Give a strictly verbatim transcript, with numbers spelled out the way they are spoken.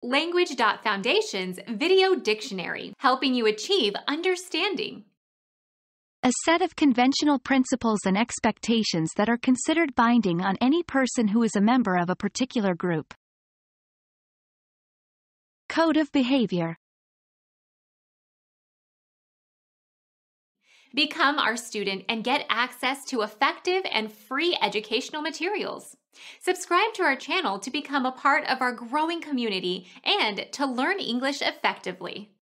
Language dot Foundation's Video Dictionary, helping you achieve understanding. A set of conventional principles and expectations that are considered binding on any person who is a member of a particular group. Code of behavior. Become our student and get access to effective and free educational materials. Subscribe to our channel to become a part of our growing community and to learn English effectively.